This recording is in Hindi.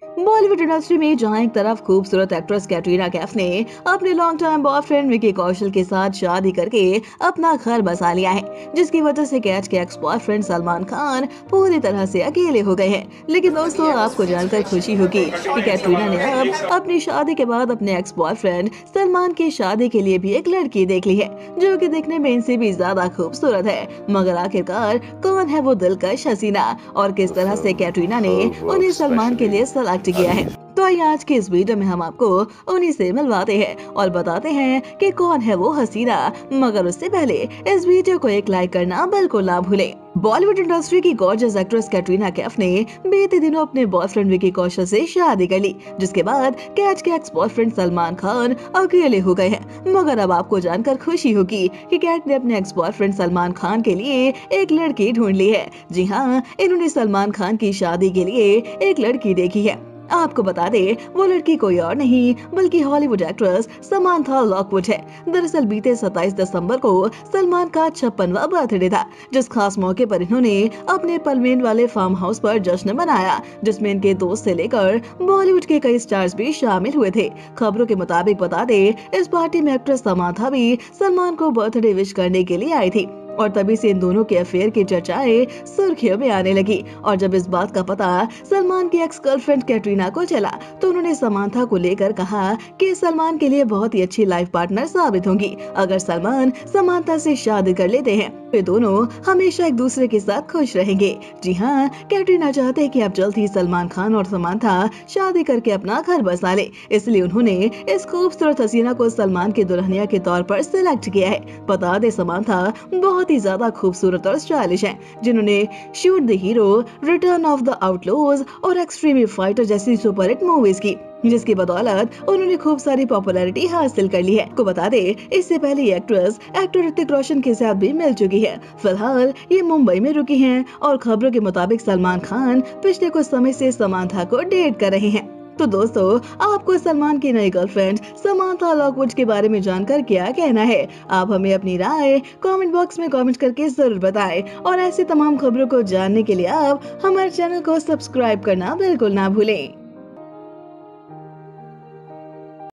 बॉलीवुड इंडस्ट्री में जहां एक तरफ खूबसूरत एक्ट्रेस कैटरीना कैफ ने अपने long time boyfriend Vicky Kaushal के साथ शादी करके अपना घर बसा लिया है, जिसकी वजह से कैच के एक्स बॉयफ्रेंड सलमान खान पूरी तरह से अकेले हो गए हैं। लेकिन दोस्तों, आपको जानकर खुशी होगी कि कैटरीना ने अब अपनी शादी के बाद अपने एक्स बॉयफ्रेंड सलमान की शादी के लिए भी एक लड़की देख ली है, जो कि दिखने में इनसे भी ज्यादा खूबसूरत है। मगर आखिरकार कौन है वो दिलकश हसीना और किस तरह से कैटरीना ने उन्हें सलमान के लिए सेलेक्ट किया है? तो आइए आज के इस वीडियो में हम आपको उन्हीं से मिलवाते हैं और बताते हैं कि कौन है वो हसीना। मगर उससे पहले इस वीडियो को एक लाइक करना बिल्कुल ना भूलें। बॉलीवुड इंडस्ट्री की गॉर्जियस एक्ट्रेस कैटरीना कैफ ने बीते दिनों अपने बॉयफ्रेंड विकी कौशल से शादी कर ली, जिसके बाद कैच के एक्स बॉयफ्रेंड सलमान खान अकेले हो गए हैं। मगर अब आपको जानकर खुशी होगी कि कैट ने अपने एक्स बॉयफ्रेंड सलमान खान के लिए एक लड़की ढूंढ ली है। जी हाँ, इन्होंने सलमान खान की शादी के लिए एक लड़की देखी है। आपको बता दे, वो लड़की कोई और नहीं बल्कि हॉलीवुड एक्ट्रेस समांथा लॉकवुड है। दरअसल बीते 27 दिसंबर को सलमान का 56वां बर्थडे था, जिस खास मौके पर इन्होंने अपने पलमेन वाले फार्म हाउस पर जश्न मनाया, जिसमें इनके दोस्त से लेकर बॉलीवुड के कई स्टार्स भी शामिल हुए थे। खबरों के मुताबिक बता दे, इस पार्टी में एक्ट्रेस समांथा भी सलमान को बर्थडे विश करने के लिए आई थी और तभी से इन दोनों के अफेयर की चर्चाएं सुर्खियों में आने लगी। और जब इस बात का पता सलमान की एक्स गर्लफ्रेंड कैटरीना को चला, तो उन्होंने समांथा को लेकर कहा कि सलमान के लिए बहुत ही अच्छी लाइफ पार्टनर साबित होंगी। अगर सलमान समांथा से शादी कर लेते हैं, वे दोनों हमेशा एक दूसरे के साथ खुश रहेंगे। जी हाँ, कैटरीना चाहते हैं कि अब जल्द ही सलमान खान और समांथा शादी करके अपना घर बसा ले, इसलिए उन्होंने इस खूबसूरत हसीना को सलमान की दुल्हनिया के तौर पर सिलेक्ट किया है। बता दे, समांथा बहुत ही ज्यादा खूबसूरत और स्टाइलिश हैं, जिन्होंने shoot the hero, return of the outlaws और एक्सट्रीम फाइटर जैसी सुपरहिट मूवीज की, जिसकी बदौलत उन्होंने खूब सारी पॉपुलैरिटी हासिल कर ली है। को बता दे, इससे पहले ये एक्ट्रेस एक्टर ऋतिक रोशन के साथ भी मिल चुकी है। फिलहाल ये मुंबई में रुकी हैं और खबरों के मुताबिक सलमान खान पिछले कुछ समय से समांथा को डेट कर रहे हैं। तो दोस्तों, आपको सलमान की नई गर्लफ्रेंड समांथा लॉकवुड के बारे में जानकर क्या कहना है? आप हमें अपनी राय कमेंट बॉक्स में कमेंट करके जरूर बताएं और ऐसी तमाम खबरों को जानने के लिए आप हमारे चैनल को सब्सक्राइब करना बिल्कुल ना भूलें।